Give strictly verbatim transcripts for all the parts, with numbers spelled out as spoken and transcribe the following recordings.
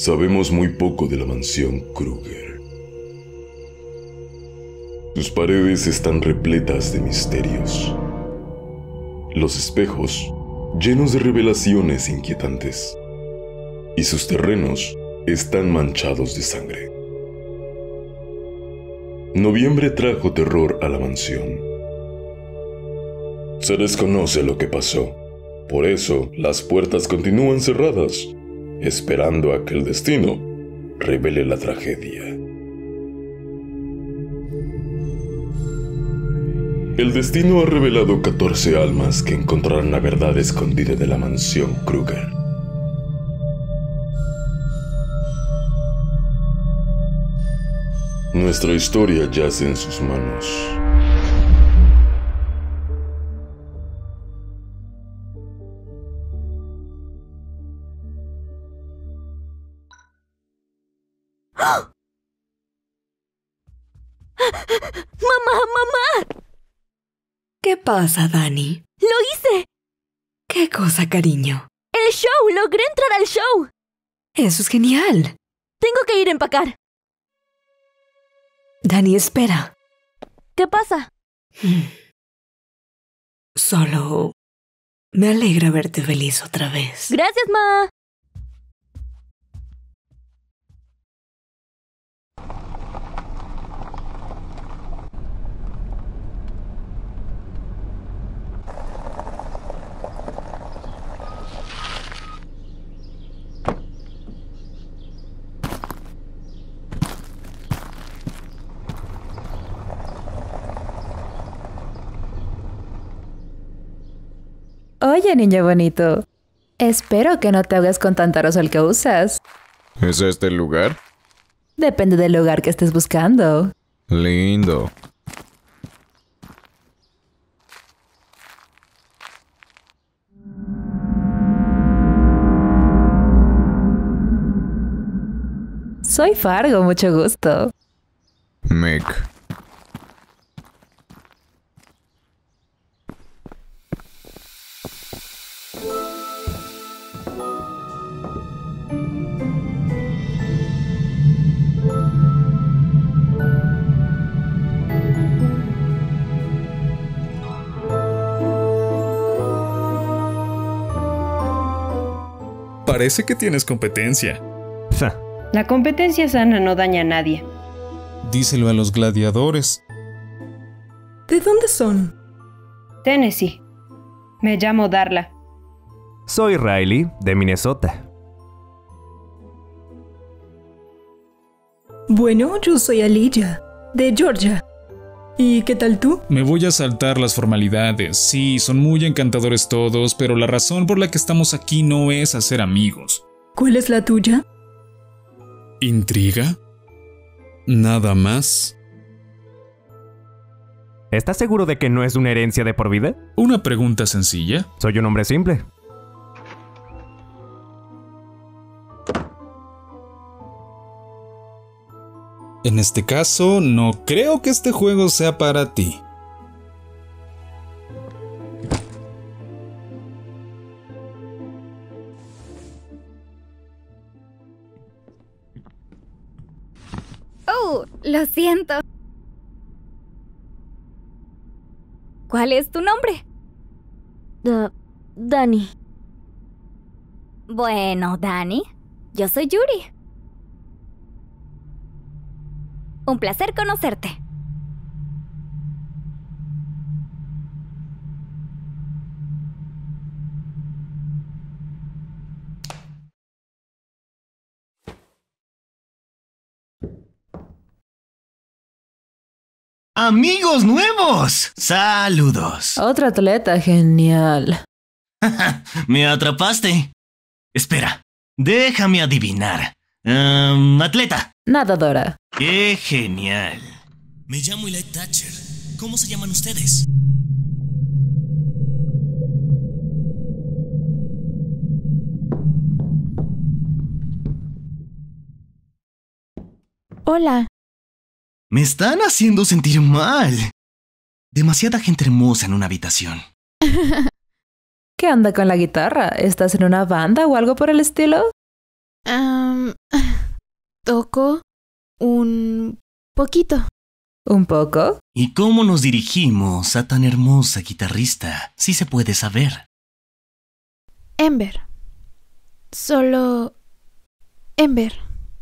Sabemos muy poco de la mansión Kruger. Sus paredes están repletas de misterios. Los espejos, llenos de revelaciones inquietantes. Y sus terrenos están manchados de sangre. Noviembre trajo terror a la mansión. Se desconoce lo que pasó. Por eso, las puertas continúan cerradas, esperando a que el destino revele la tragedia. El destino ha revelado catorce almas que encontrarán la verdad escondida de la mansión Kruger. Nuestra historia yace en sus manos. ¡Mamá, mamá! ¿Qué pasa, Dani? ¡Lo hice! ¿Qué cosa, cariño? ¡El show! ¡Logré entrar al show! Eso es genial. Tengo que ir a empacar. Dani, espera. ¿Qué pasa? Solo me alegra verte feliz otra vez. Gracias, ma. Oye, niño bonito. Espero que no te ahogues con tanta aerosol que usas. ¿Es este el lugar? Depende del lugar que estés buscando. Lindo. Soy Fargo, mucho gusto. Meg. Parece que tienes competencia. La competencia sana no daña a nadie. Díselo a los gladiadores. ¿De dónde son? Tennessee. Me llamo Darla. Soy Riley, de Minnesota. Bueno, yo soy Aliyah, de Georgia. ¿Y qué tal tú? Me voy a saltar las formalidades. Sí, son muy encantadores todos, pero la razón por la que estamos aquí no es hacer amigos. ¿Cuál es la tuya? ¿Intriga? ¿Nada más? ¿Estás seguro de que no es una herencia de por vida? Una pregunta sencilla. Soy un hombre simple. En este caso, no creo que este juego sea para ti. Oh, lo siento. ¿Cuál es tu nombre? Da- Dani. Bueno, Dani, yo soy Yuri. Un placer conocerte. ¡Amigos nuevos! ¡Saludos! Otro atleta genial. Me atrapaste. Espera, déjame adivinar. Um, atleta. Nadadora. ¡Qué genial! Me llamo Eli Thatcher. ¿Cómo se llaman ustedes? Hola. Me están haciendo sentir mal. Demasiada gente hermosa en una habitación. ¿Qué onda con la guitarra? ¿Estás en una banda o algo por el estilo? Um, toco un poquito. ¿Un poco? ¿Y cómo nos dirigimos a tan hermosa guitarrista? Si se puede saber. Ember. Solo Ember.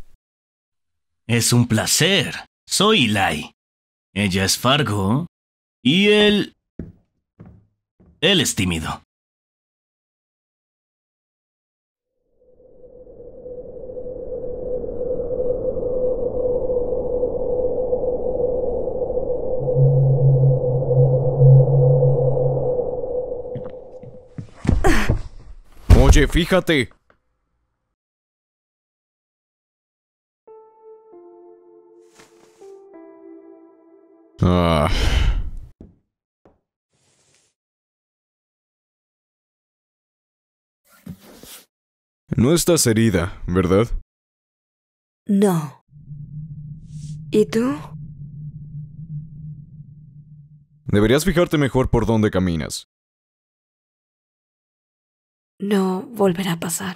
Es un placer. Soy Eli. Ella es Fargo. Y él... Él es tímido. Oye, fíjate. Ah. No estás herida, ¿verdad? No. ¿Y tú? Deberías fijarte mejor por dónde caminas. No volverá a pasar.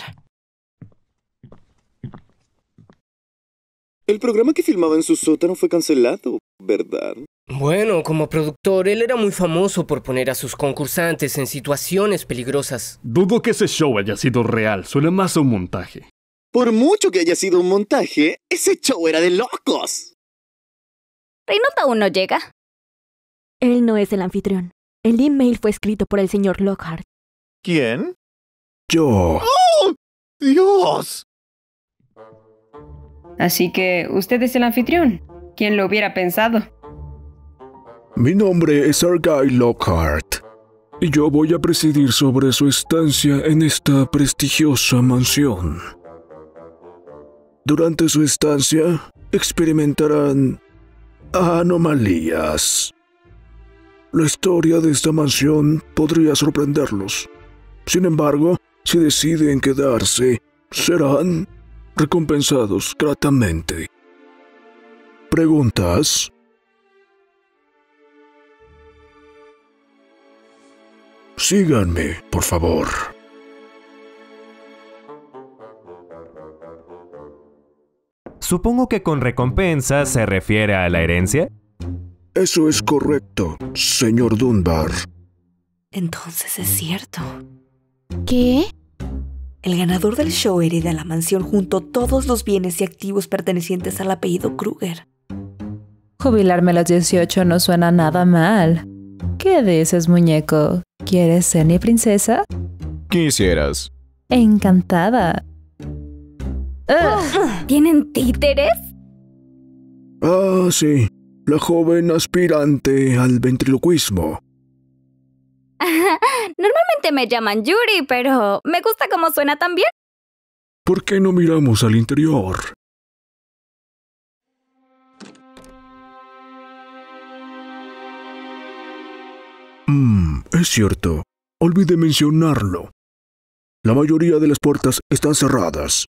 El programa que filmaba en su sótano fue cancelado, ¿verdad? Bueno, como productor, él era muy famoso por poner a sus concursantes en situaciones peligrosas. Dudo que ese show haya sido real, suena más a un montaje. Por mucho que haya sido un montaje, ese show era de locos. Reynolds aún no llega. Él no es el anfitrión. El email fue escrito por el señor Lockhart. ¿Quién? Yo. ¡Oh! ¡Dios! Así que usted es el anfitrión. ¿Quién lo hubiera pensado? Mi nombre es Argyle Lockhart, y yo voy a presidir sobre su estancia en esta prestigiosa mansión. Durante su estancia, experimentarán anomalías. La historia de esta mansión podría sorprenderlos. Sin embargo, si deciden quedarse, serán recompensados gratamente. ¿Preguntas? Síganme, por favor. Supongo que con recompensa se refiere a la herencia. Eso es correcto, señor Dunbar. Entonces es cierto. ¿Qué? El ganador del show hereda la mansión junto a todos los bienes y activos pertenecientes al apellido Kruger. Jubilarme a los dieciocho no suena nada mal. ¿Qué dices, muñeco? ¿Quieres ser mi princesa? Quisieras. Encantada. Uh, ¿Tienen títeres? Ah, sí. La joven aspirante al ventriloquismo. Normalmente me llaman Yuri, pero me gusta cómo suena también. ¿Por qué no miramos al interior? Mmm, es cierto. Olvidé mencionarlo. La mayoría de las puertas están cerradas.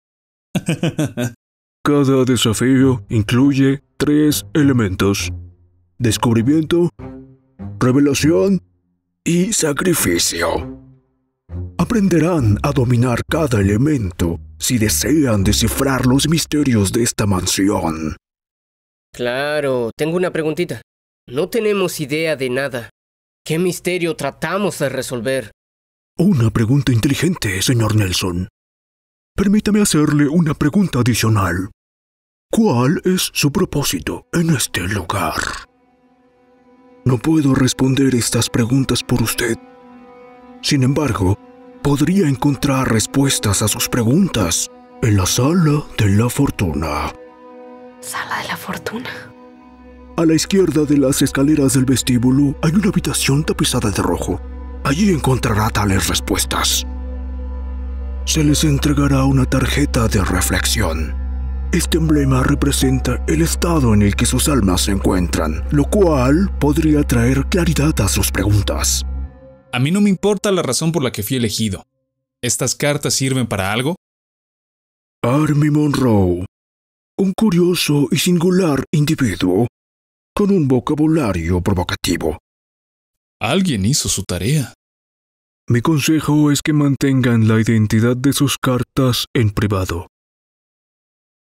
Cada desafío incluye tres elementos: descubrimiento, revelación y sacrificio. Aprenderán a dominar cada elemento si desean descifrar los misterios de esta mansión. Claro, tengo una preguntita. No tenemos idea de nada. ¿Qué misterio tratamos de resolver? Una pregunta inteligente, señor Nelson. Permítame hacerle una pregunta adicional. ¿Cuál es su propósito en este lugar? No puedo responder estas preguntas por usted. Sin embargo, podría encontrar respuestas a sus preguntas en la Sala de la Fortuna. ¿Sala de la Fortuna? A la izquierda de las escaleras del vestíbulo hay una habitación tapizada de rojo. Allí encontrará tales respuestas. Se les entregará una tarjeta de reflexión. Este emblema representa el estado en el que sus almas se encuentran, lo cual podría traer claridad a sus preguntas. A mí no me importa la razón por la que fui elegido. ¿Estas cartas sirven para algo? Army Monroe, un curioso y singular individuo con un vocabulario provocativo. Alguien hizo su tarea. Mi consejo es que mantengan la identidad de sus cartas en privado.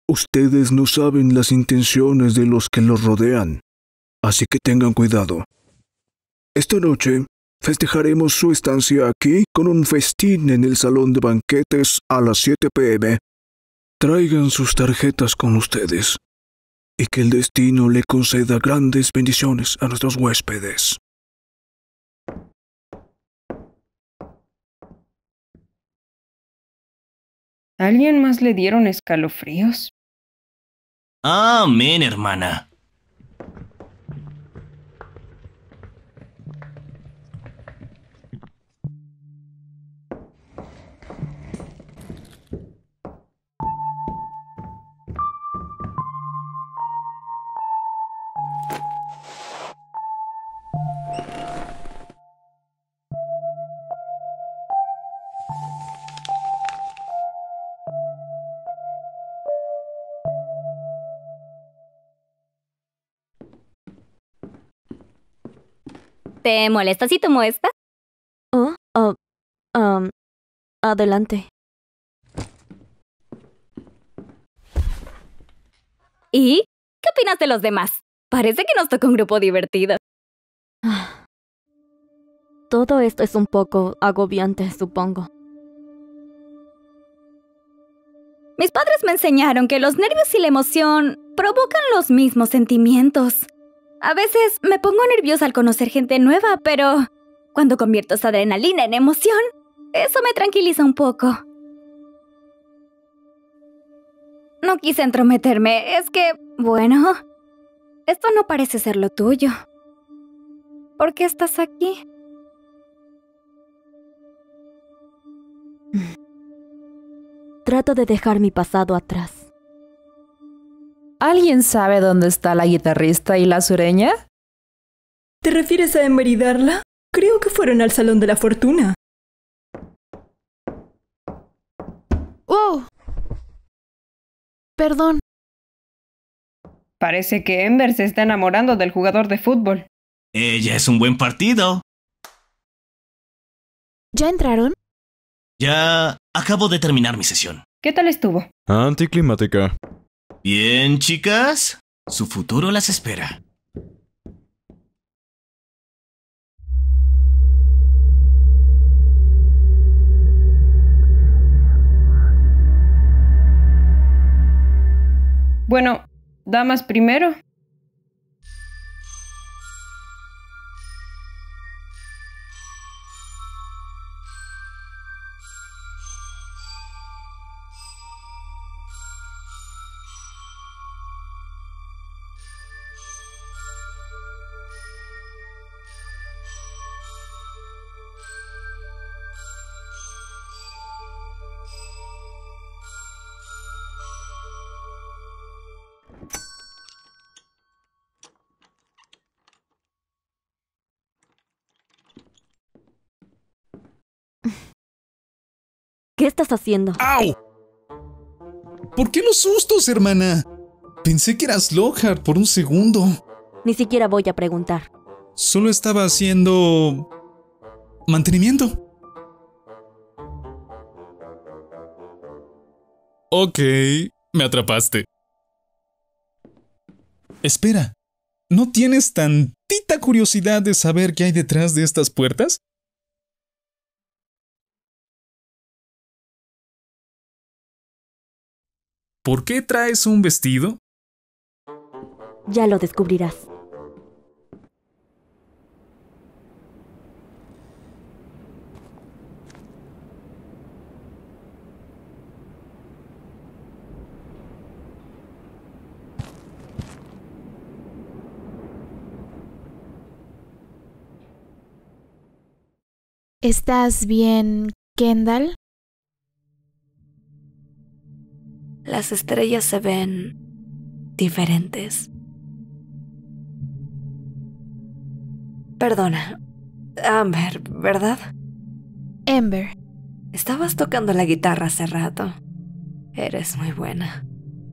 Ustedes no saben las intenciones de los que los rodean, así que tengan cuidado. Esta noche festejaremos su estancia aquí con un festín en el salón de banquetes a las siete pe eme. Traigan sus tarjetas con ustedes y que el destino le conceda grandes bendiciones a nuestros huéspedes. ¿A alguien más le dieron escalofríos? Amén, hermana. ¿Te molesta si tomo esta? Oh, oh, um, adelante. ¿Y qué opinas de los demás? Parece que nos tocó un grupo divertido. Todo esto es un poco agobiante, supongo. Mis padres me enseñaron que los nervios y la emoción provocan los mismos sentimientos. A veces me pongo nerviosa al conocer gente nueva, pero cuando convierto esa adrenalina en emoción, eso me tranquiliza un poco. No quise entrometerme, es que, bueno, esto no parece ser lo tuyo. ¿Por qué estás aquí? Trato de dejar mi pasado atrás. ¿Alguien sabe dónde está la guitarrista y la sureña? ¿Te refieres a Ember y Darla? Creo que fueron al Salón de la Fortuna. ¡Oh! Perdón. Parece que Ember se está enamorando del jugador de fútbol. Ella es un buen partido. ¿Ya entraron? Ya acabo de terminar mi sesión. ¿Qué tal estuvo? Anticlimática. Bien, chicas. Su futuro las espera. Bueno, damas primero. ¿Qué estás haciendo? ¡Au! ¿Por qué los sustos, hermana? Pensé que eras Lockhart por un segundo. Ni siquiera voy a preguntar. Solo estaba haciendo... mantenimiento. Ok, me atrapaste. Espera, ¿no tienes tantita curiosidad de saber qué hay detrás de estas puertas? ¿Por qué traes un vestido? Ya lo descubrirás. ¿Estás bien, Kendall? Las estrellas se ven diferentes. Perdona, Amber, ¿verdad? Ember. Estabas tocando la guitarra hace rato. Eres muy buena.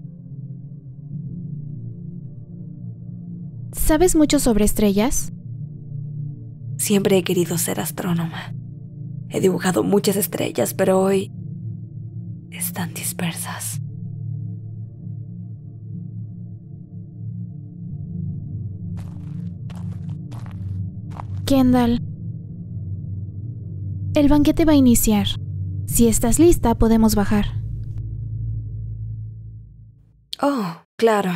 ¿Sabes mucho sobre estrellas? Siempre he querido ser astrónoma. He dibujado muchas estrellas, pero hoy están dispersas. Kendall. El banquete va a iniciar. Si estás lista, podemos bajar. Oh, claro.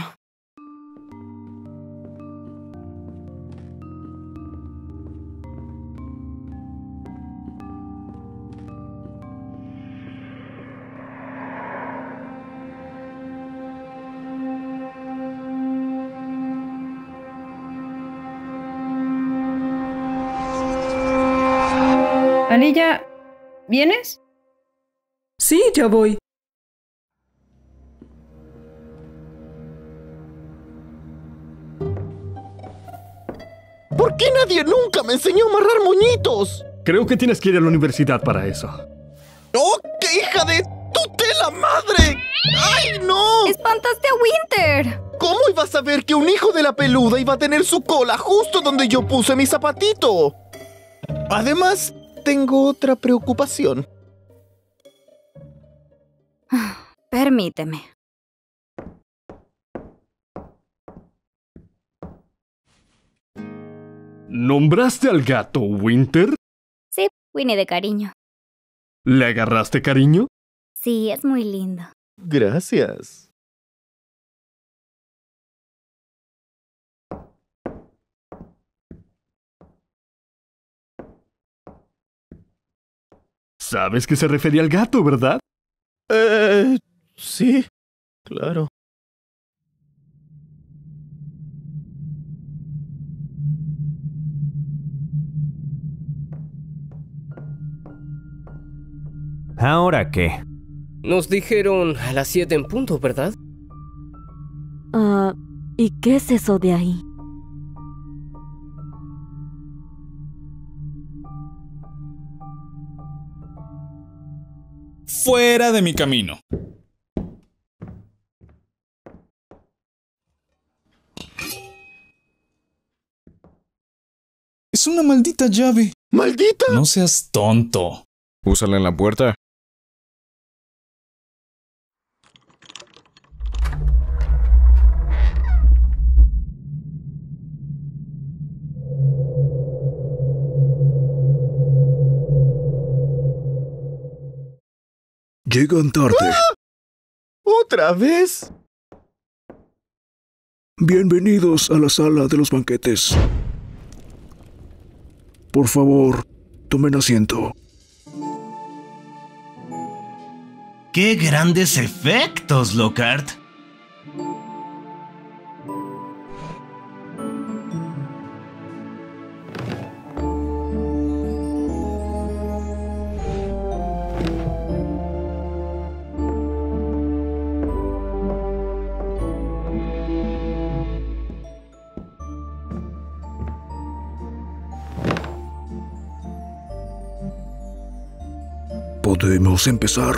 Aliyah, ¿vienes? Sí, ya voy. ¿Por qué nadie nunca me enseñó a amarrar moñitos? Creo que tienes que ir a la universidad para eso. ¡Oh, qué hija de tutela madre! ¡Ay, no! ¡Espantaste a Winter! ¿Cómo iba a saber que un hijo de la peluda iba a tener su cola justo donde yo puse mi zapatito? Además, tengo otra preocupación. Permíteme. ¿Nombraste al gato Winter? Sí, Winnie de cariño. ¿Le agarraste cariño? Sí, es muy lindo. Gracias. ¿Sabes que se refería al gato, verdad? Eh, sí, claro. ¿Ahora qué? Nos dijeron a las siete en punto, ¿verdad? Ah, ¿y qué es eso de ahí? Fuera de mi camino. Es una maldita llave. ¿Maldita? No seas tonto. Úsala en la puerta. Llegan tarde. ¡Ah! ¿Otra vez? Bienvenidos a la sala de los banquetes. Por favor, tomen asiento. ¡Qué grandes efectos, Lockhart! Podemos empezar.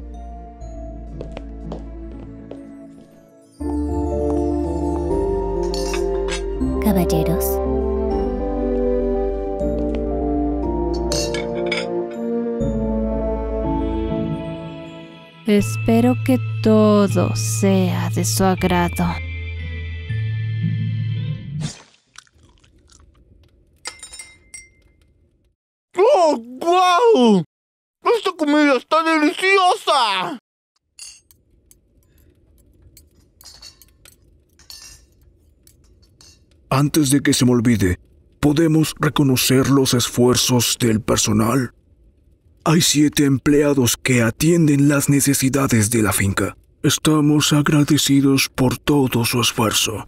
Caballeros. Espero que todo sea de su agrado. ¡Oh, guau! ¡Esta comida está deliciosa! Antes de que se me olvide, ¿podemos reconocer los esfuerzos del personal? Hay siete empleados que atienden las necesidades de la finca. Estamos agradecidos por todo su esfuerzo.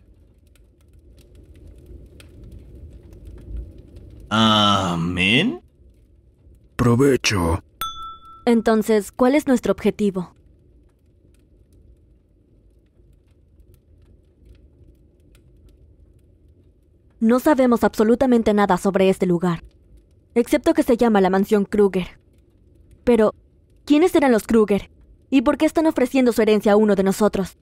¿Amén? Provecho. Entonces, ¿cuál es nuestro objetivo? No sabemos absolutamente nada sobre este lugar, excepto que se llama la Mansión Kruger. Pero, ¿quiénes eran los Kruger? ¿Y por qué están ofreciendo su herencia a uno de nosotros?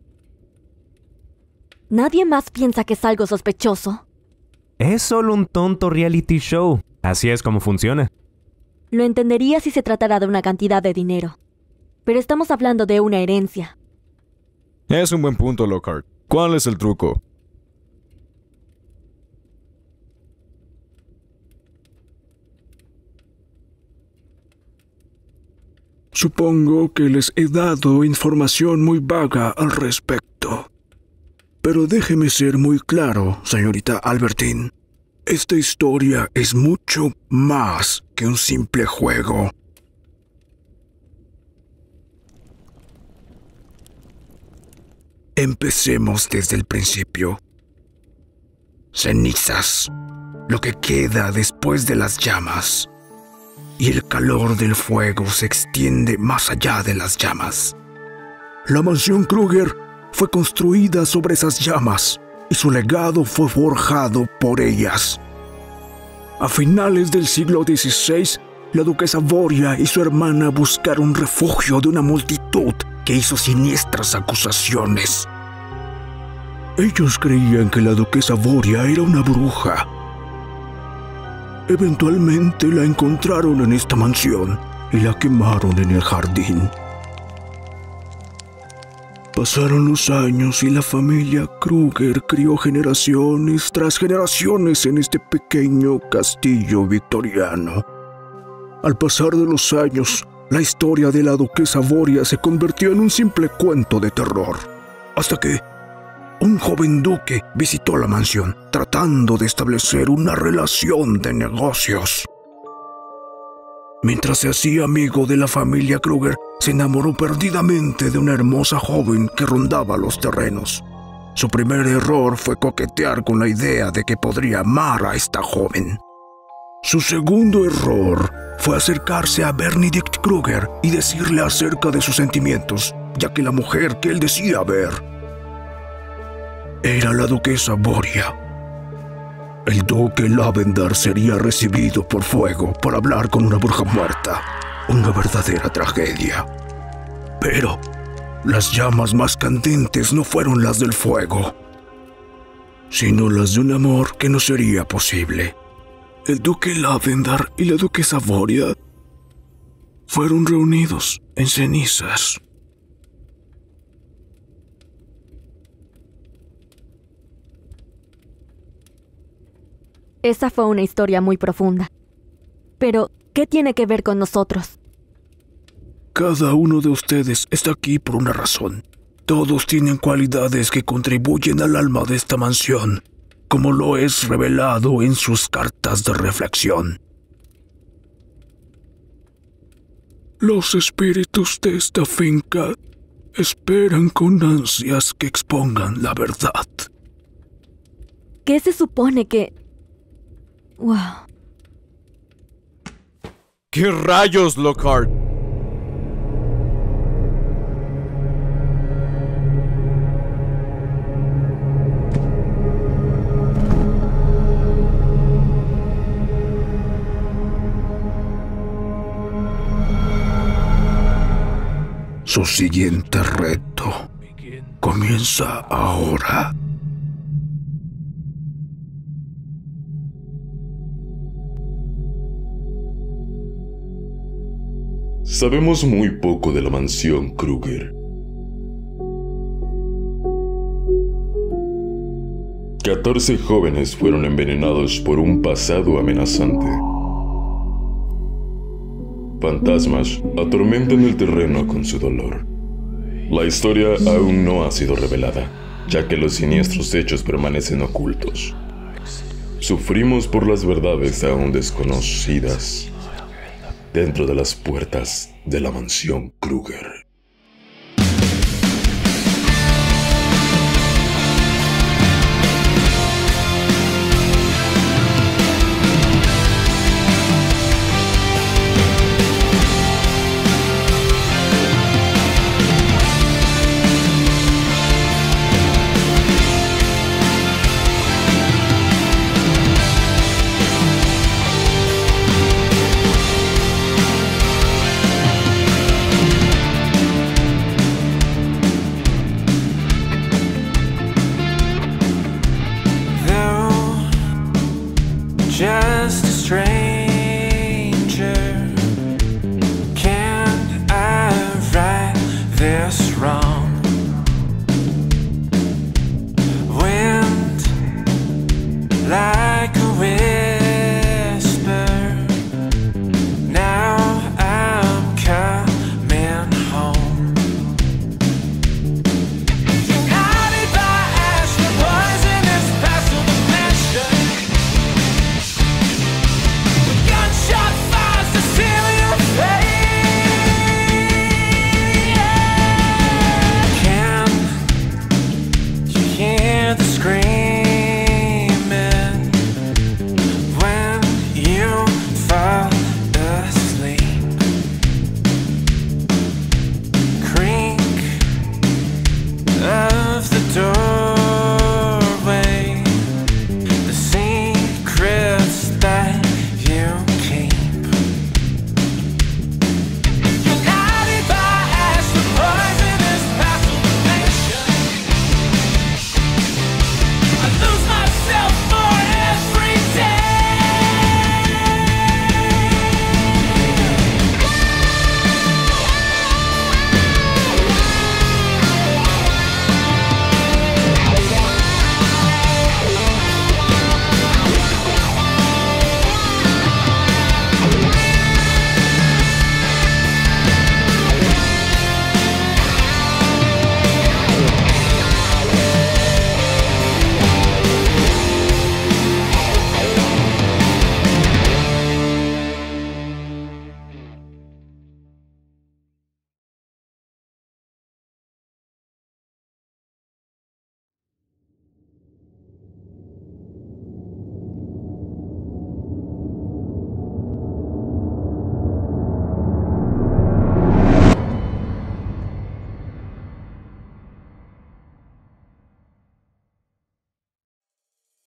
¿Nadie más piensa que es algo sospechoso? Es solo un tonto reality show. Así es como funciona. Lo entendería si se tratara de una cantidad de dinero. Pero estamos hablando de una herencia. Es un buen punto, Lockhart. ¿Cuál es el truco? Supongo que les he dado información muy vaga al respecto. Pero déjeme ser muy claro, señorita Albertine. Esta historia es mucho más que un simple juego. Empecemos desde el principio. Cenizas, lo que queda después de las llamas. Y el calor del fuego se extiende más allá de las llamas. La mansión Kruger fue construida sobre esas llamas y su legado fue forjado por ellas. A finales del siglo dieciséis, la duquesa Voria y su hermana buscaron refugio de una multitud que hizo siniestras acusaciones. Ellos creían que la duquesa Voria era una bruja. Eventualmente la encontraron en esta mansión y la quemaron en el jardín. Pasaron los años y la familia Kruger crió generaciones tras generaciones en este pequeño castillo victoriano. Al pasar de los años, la historia de la duquesa Voria se convirtió en un simple cuento de terror, hasta que un joven duque visitó la mansión tratando de establecer una relación de negocios. Mientras se hacía amigo de la familia Kruger, se enamoró perdidamente de una hermosa joven que rondaba los terrenos. Su primer error fue coquetear con la idea de que podría amar a esta joven. Su segundo error fue acercarse a Benedict Kruger y decirle acerca de sus sentimientos, ya que la mujer que él decía ver era la duquesa Voria. El duque Lavendar sería recibido por fuego por hablar con una bruja muerta, una verdadera tragedia. Pero las llamas más candentes no fueron las del fuego, sino las de un amor que no sería posible. El duque Lavendar y la duquesa Voria fueron reunidos en cenizas. Esa fue una historia muy profunda. Pero, ¿qué tiene que ver con nosotros? Cada uno de ustedes está aquí por una razón. Todos tienen cualidades que contribuyen al alma de esta mansión, como lo es revelado en sus cartas de reflexión. Los espíritus de esta finca esperan con ansias que expongan la verdad. ¿Qué se supone que...? Wow. ¿Qué rayos, Lockhart? Su siguiente reto comienza ahora. Sabemos muy poco de la mansión Kruger. catorce jóvenes fueron envenenados por un pasado amenazante. Fantasmas atormentan el terreno con su dolor. La historia aún no ha sido revelada, ya que los siniestros hechos permanecen ocultos. Sufrimos por las verdades aún desconocidas dentro de las puertas de la mansión Kruger.